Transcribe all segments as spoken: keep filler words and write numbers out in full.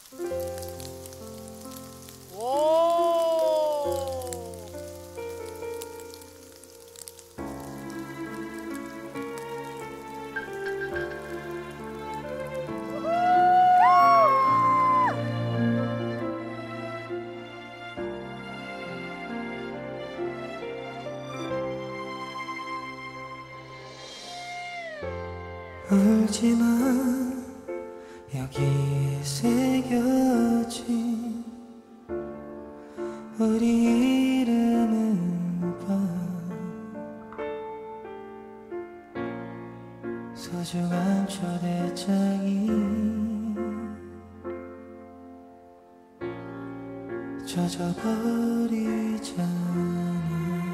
울지만 여기에 새겨진 우리 이름은 봐 소중한 초대장이 젖어버리잖아.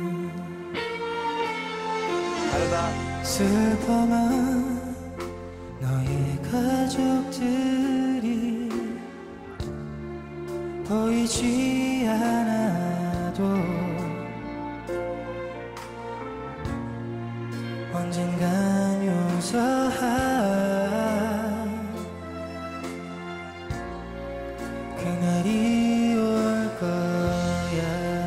다르다. 슬퍼만 너의 가족들이 보이지 않아도 언젠간 용서할 그날이 올 거야.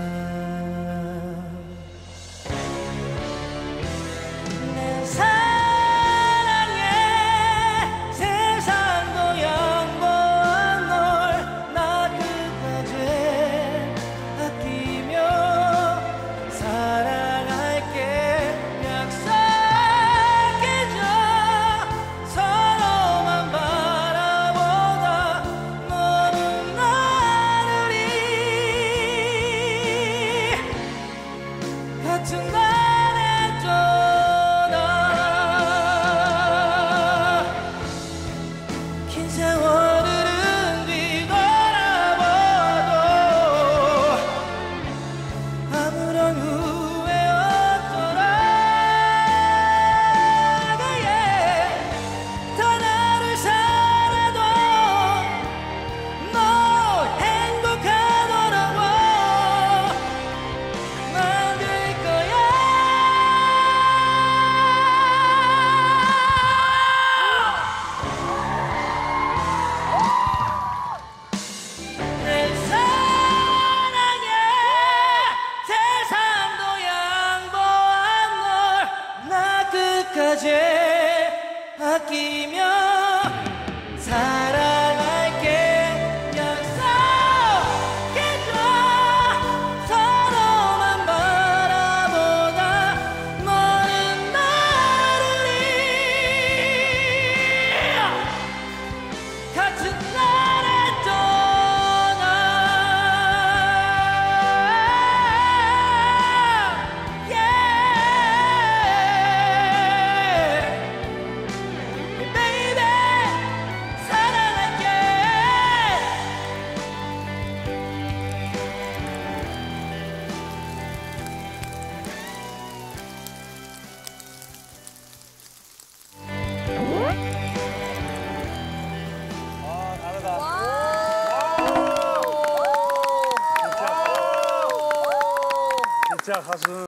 내 사랑에 세상도 양보한 널 나 끝까지 아끼며 사랑할게 약속해줘. 서로만 바라보다 너는 나를 같은 날에 떠나 긴 세월을 뒤돌아봐도 아무런 후회 없더라. 더 나를 살아도 너 행복하더라고. 만들 거야. 내 사랑에 세상도 양보한 널 나 끝까지 아끼며 사랑할게 약속해줘. 서로만 바라보다 너는 나를 같은 날에 떠나. Yeah. Baby, 사랑할게. 아, 다르다. 진짜 가수.